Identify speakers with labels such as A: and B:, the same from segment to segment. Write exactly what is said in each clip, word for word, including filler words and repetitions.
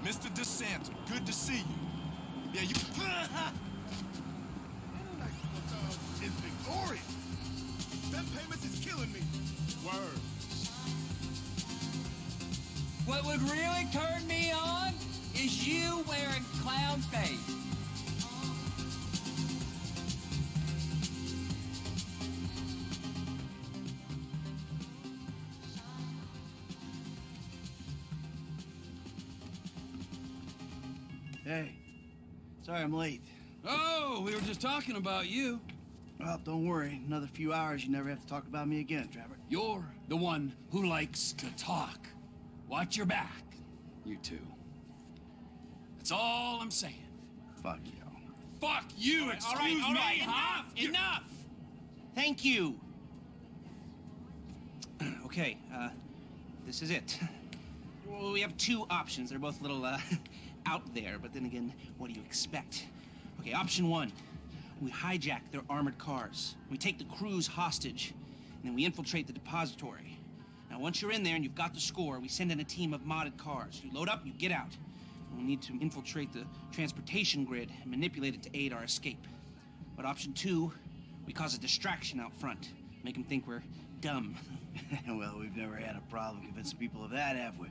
A: Mister DeSanta, good to see you. Yeah, you... It's Victoria. Them payments is killing me. Word.
B: What would really turn me on is you wearing clown face.
C: Hey, sorry I'm late.
D: Oh, we were just talking about you.
C: Well, don't worry. Another few hours, you never have to talk about me again, Trevor.
D: You're the one who likes to talk. Watch your back, you two. That's all I'm saying.
C: Fuck you.
D: Fuck you,
E: all right,
D: excuse
E: all right, all right,
D: me, huh?
E: enough, enough! Thank you. Okay, uh, this is it. Well, we have two options. They're both a little, uh, out there, but then again, what do you expect? Okay, option one. We hijack their armored cars. We take the crews hostage, and then we infiltrate the depository. Now, once you're in there and you've got the score, we send in a team of modded cars. You load up, you get out. And we need to infiltrate the transportation grid and manipulate it to aid our escape. But option two, we cause a distraction out front. Make them think we're dumb.
C: Well, we've never had a problem convincing people of that, have we?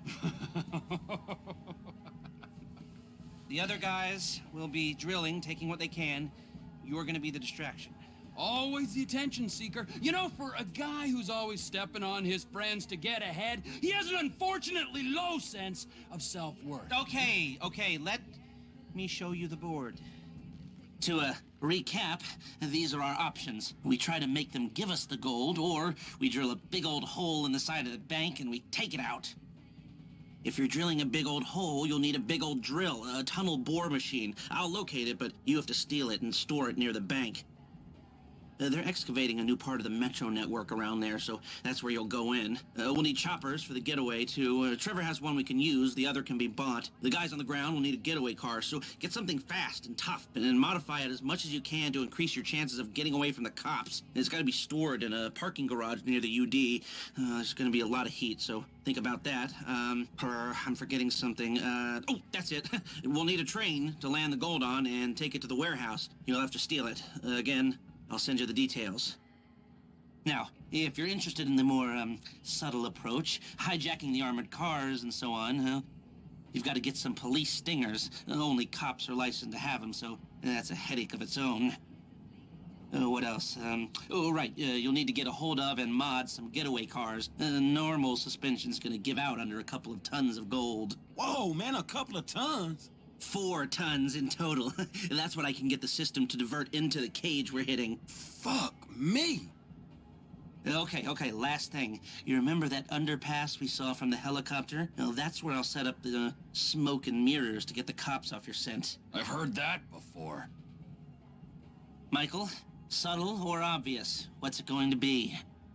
E: The other guys will be drilling, taking what they can. You're gonna be the distraction.
D: Always the attention seeker. You know, for a guy who's always stepping on his friends to get ahead, he has an unfortunately low sense of self-worth.
E: Okay, okay, let me show you the board. To uh, recap, these are our options. We try to make them give us the gold, or we drill a big old hole in the side of the bank and we take it out. If you're drilling a big old hole, you'll need a big old drill, a tunnel bore machine. I'll locate it, but you have to steal it and store it near the bank. Uh, they're excavating a new part of the metro network around there, so that's where you'll go in. Uh, we'll need choppers for the getaway, too. Uh, Trevor has one we can use. The other can be bought. The guys on the ground will need a getaway car, so get something fast and tough, and then modify it as much as you can to increase your chances of getting away from the cops. It's got to be stored in a parking garage near the U D. Uh, there's going to be a lot of heat, so think about that. Um, uh, I'm forgetting something. Uh, oh, that's it. We'll need a train to land the gold on and take it to the warehouse. You'll have to steal it. Uh, again, I'll send you the details. Now, if you're interested in the more, um, subtle approach, hijacking the armored cars and so on, uh, you've got to get some police stingers. Only cops are licensed to have them, so that's a headache of its own. Uh, what else? Um, oh, right, uh, you'll need to get a hold of and mod some getaway cars. Uh, normal suspension's gonna give out under a couple of tons of gold.
A: Whoa, man, a couple of tons?
E: Four tons in total. That's what I can get the system to divert into the cage we're hitting.
A: Fuck me.
E: Okay, okay, last thing. You remember that underpass we saw from the helicopter? Well, that's where I'll set up the uh, smoke and mirrors to get the cops off your scent.
D: I've heard that before.
E: Michael, subtle or obvious? What's it going to be?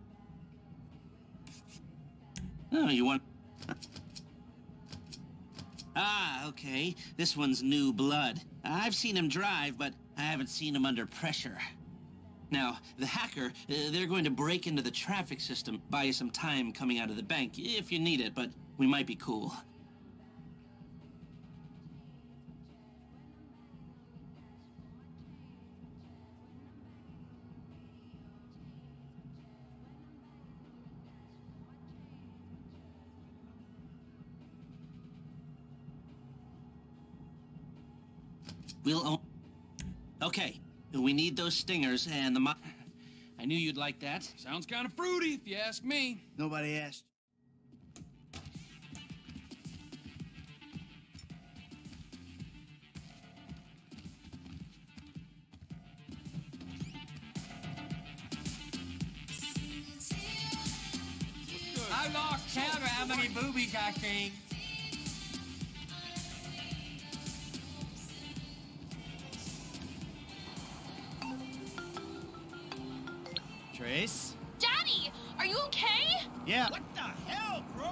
E: Oh, you want... Ah, okay. This one's new blood. I've seen him drive, but I haven't seen him under pressure. Now, the hacker, uh, they're going to break into the traffic system, buy you some time coming out of the bank, if you need it, but we might be cool. We'll own... Okay, we need those stingers and the mo... I knew you'd like that.
D: Sounds kind of fruity, if you ask me.
C: Nobody asked.
B: I lost count of how many boobies I seen.
C: Trace?
F: Daddy, are you okay?
C: Yeah.
A: What the hell, bro?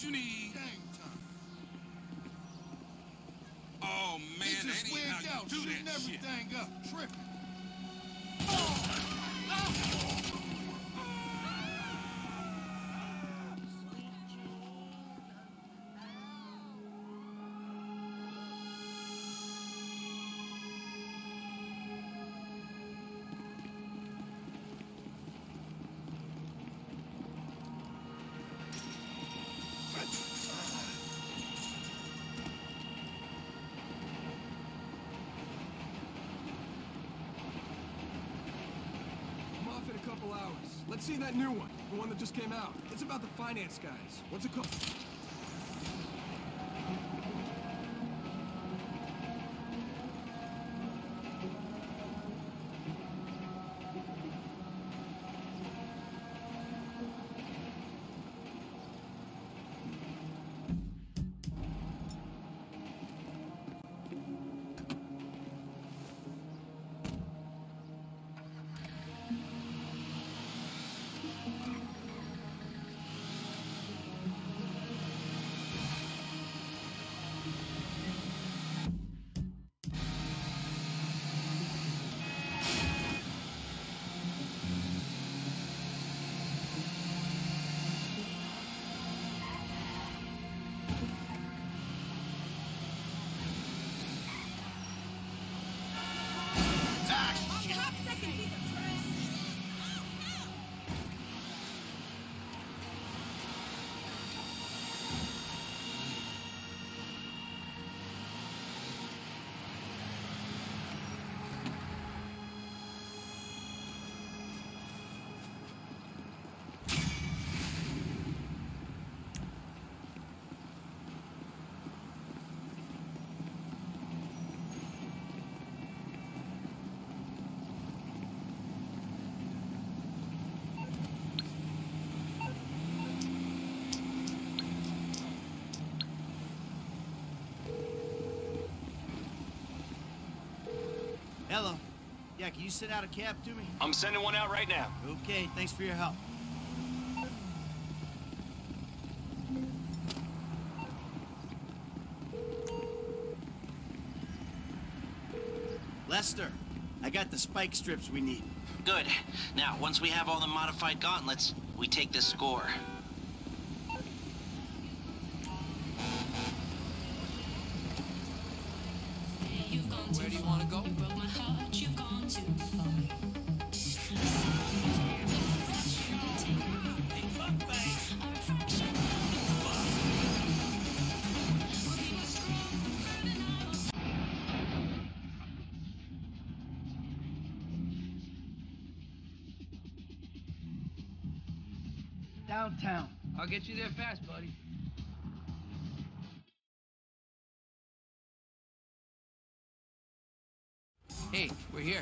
A: you need? Gang time.
G: Oh, man,
A: He just
G: that ain't
A: wigged
G: how
A: out,
G: you do
A: shooting
G: that shit.
A: everything up, tripping.
H: I'm off in a couple hours. Let's see that new one, the one that just came out. It's about the finance guys. What's it called?
C: Hello. Yeah, can you send out a cab to me?
I: I'm sending one out right now.
C: Okay, thanks for your help. Lester, I got the spike strips we need.
E: Good. Now, once we have all the modified gauntlets, we take the score.
B: Where do you want to go?
C: Downtown.
B: I'll get you there fast, buddy. Hey, we're here.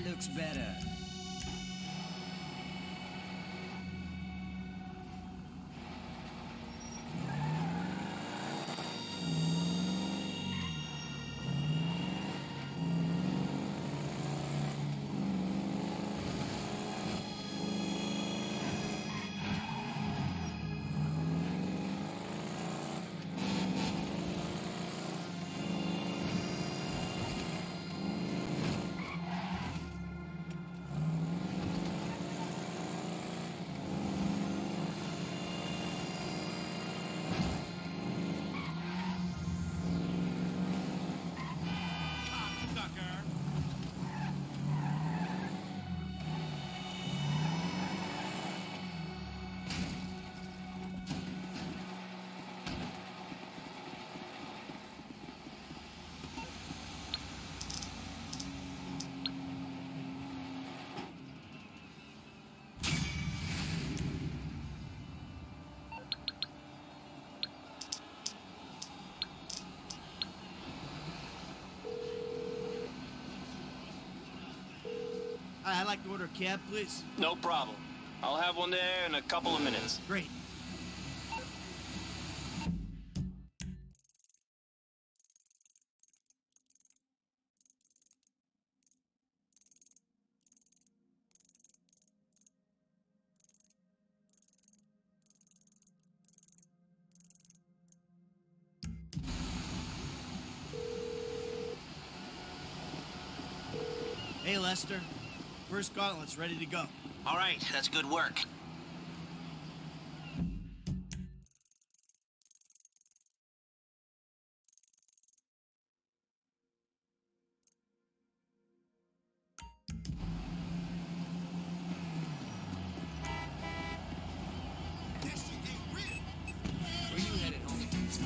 B: That looks better.
C: I'd like to order a cab, please.
G: No problem. I'll have one there in a couple of minutes.
C: Great. Hey, Lester. First gauntlet's ready to go.
E: All right, that's good work.
B: Where you headed, homie?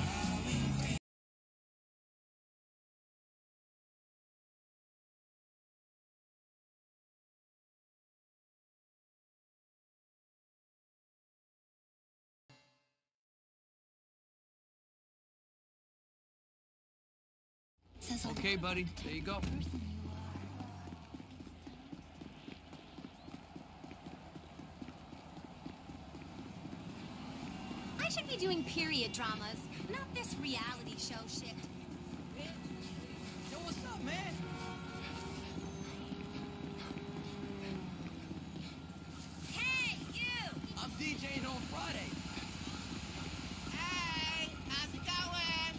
D: Okay, buddy, there you go.
I: I should be doing period dramas, not this reality show shit.
B: Yo, what's up, man?
I: Hey, you!
B: I'm DJing on Friday.
I: Hey, how's it going?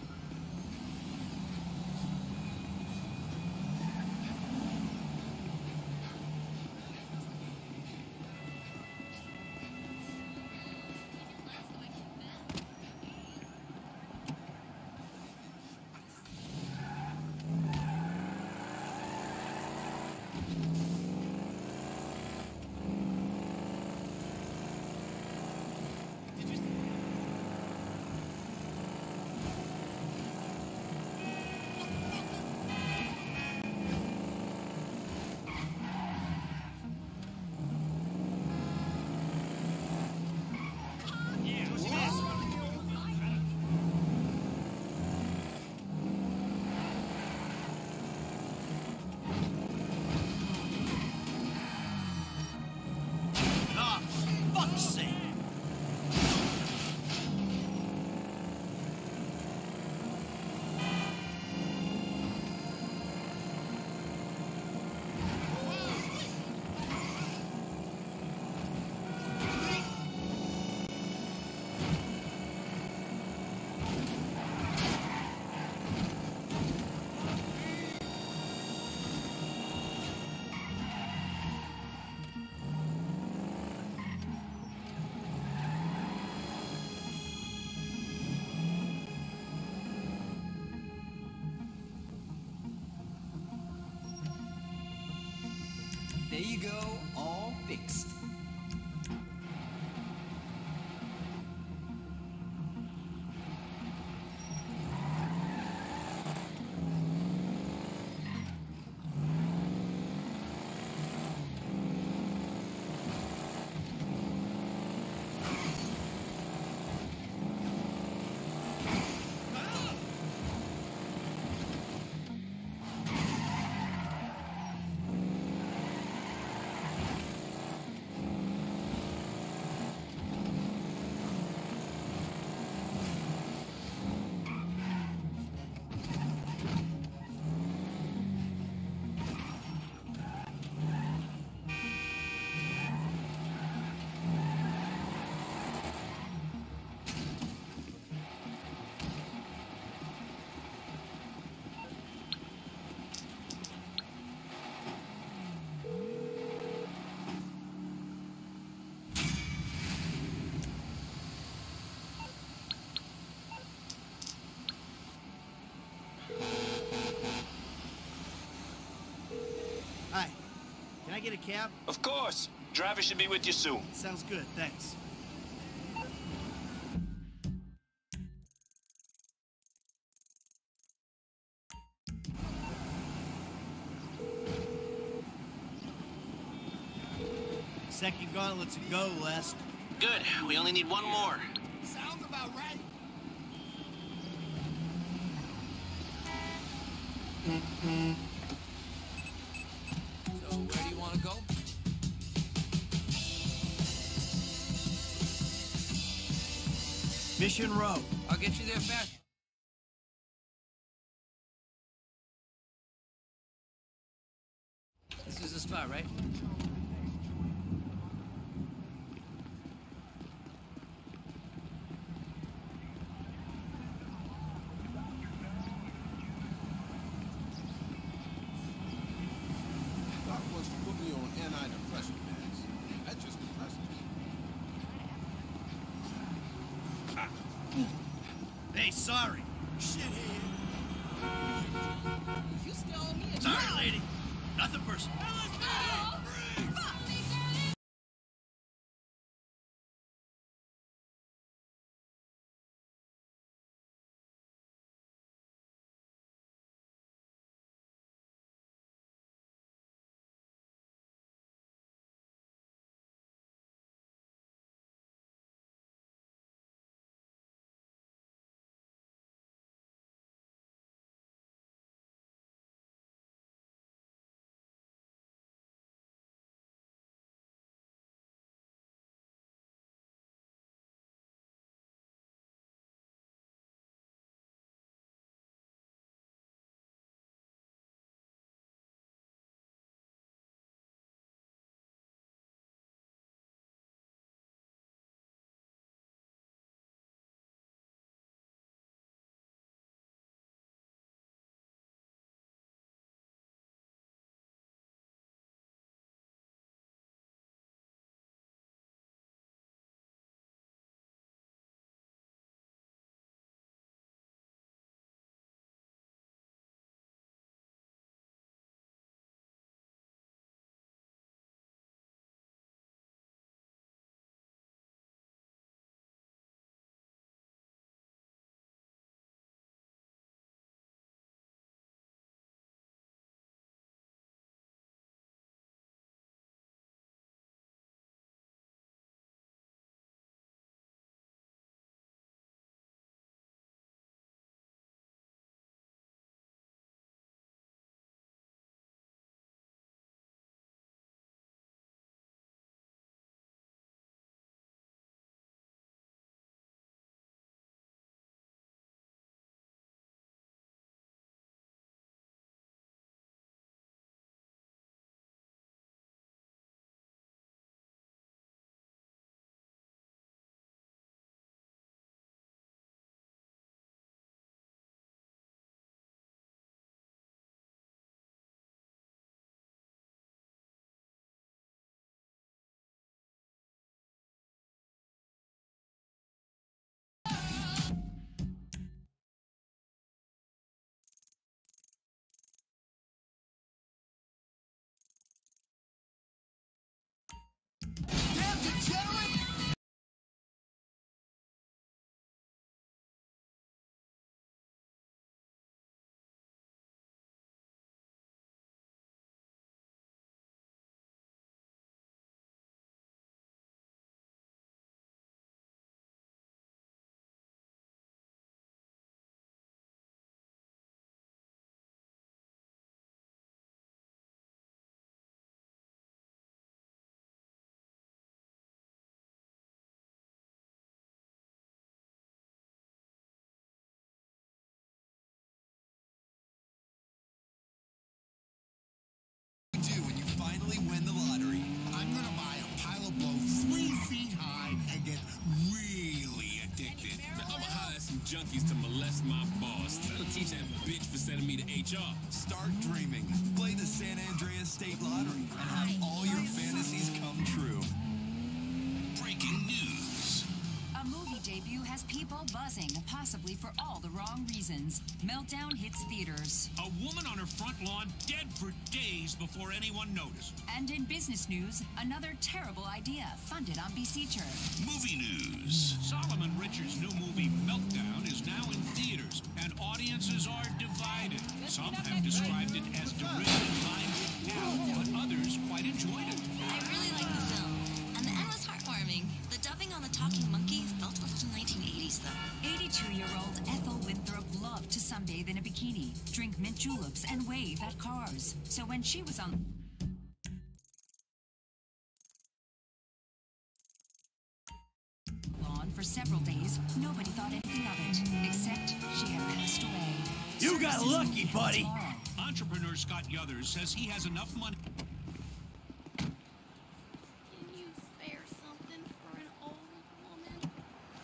B: There you go, all fixed.
C: get a cab?
G: Of course. Driver should be with you soon.
C: Sounds good, thanks. Second gauntlet's a go, West.
E: Good. We only need one more.
A: Sounds about right.
B: So, where do you want to go?
C: Mission Row.
B: I'll get you there fast. This is the spot, right?
A: Doc wants to put me on antidepressant meds. That just depresses me.
C: Hey, sorry.
A: Shithead.
F: You still owe me a
C: Sorry, lady. Nothing personal.
J: Win the lottery. I'm gonna buy a pile of blow three feet high and get really addicted.
K: I'm gonna hire some junkies to molest my boss. That'll teach that bitch for sending me to H R.
J: Start dreaming. Play the San Andreas State Lottery and have all your fantasies come true.
K: Breaking news.
L: A movie debut has people people buzzing, possibly for all the wrong reasons. Meltdown hits theaters.
M: A woman on her front lawn dead for days before anyone noticed.
L: And in business news, another terrible idea funded on Beseecher.
J: Movie news.
M: Solomon Richards' new movie, Meltdown, is now in theaters, and audiences are divided. Some have described it as derision lined with hell, but others quite enjoyed it.
N: I really like the film, and the end was heartwarming. The dubbing on the talking monkey felt a little nineteen eighties, though.
L: eighty-two-year-old Ethel Winthrop loved to sunbathe in a bikini, drink mint juleps, and wave at cars. So when she was on lawn for several days, nobody thought anything of it, except she had passed away.
C: You got lucky, buddy.
M: Entrepreneur Scott Yothers says he has enough money.
F: Can you spare something for an old woman?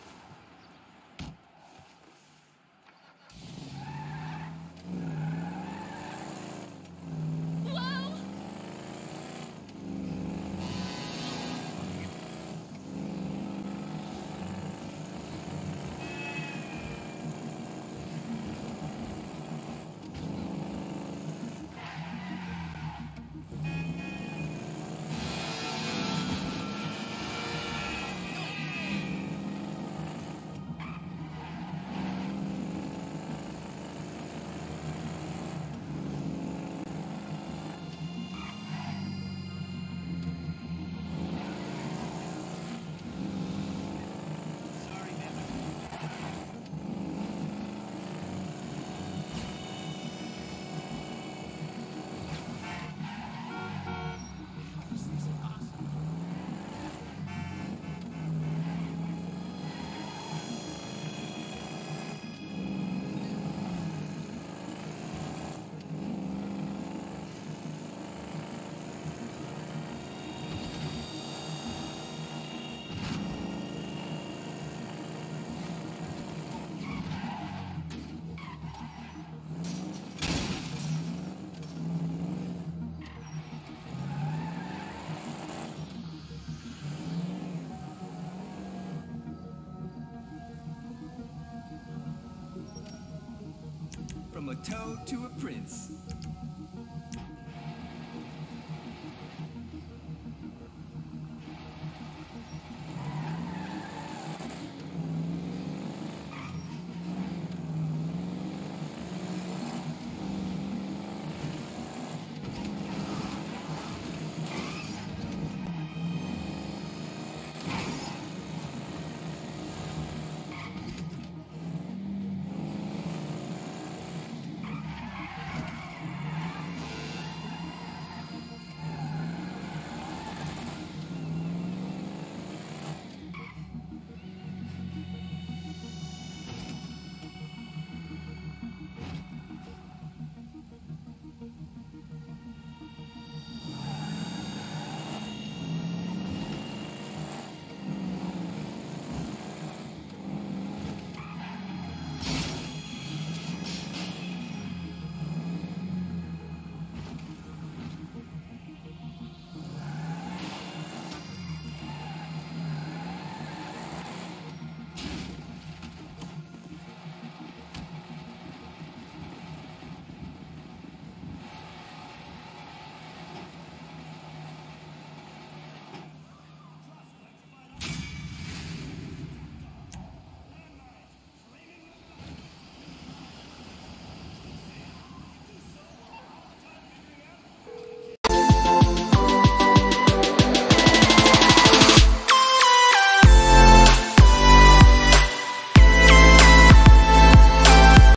F: Whoa!
O: From a toad to a prince,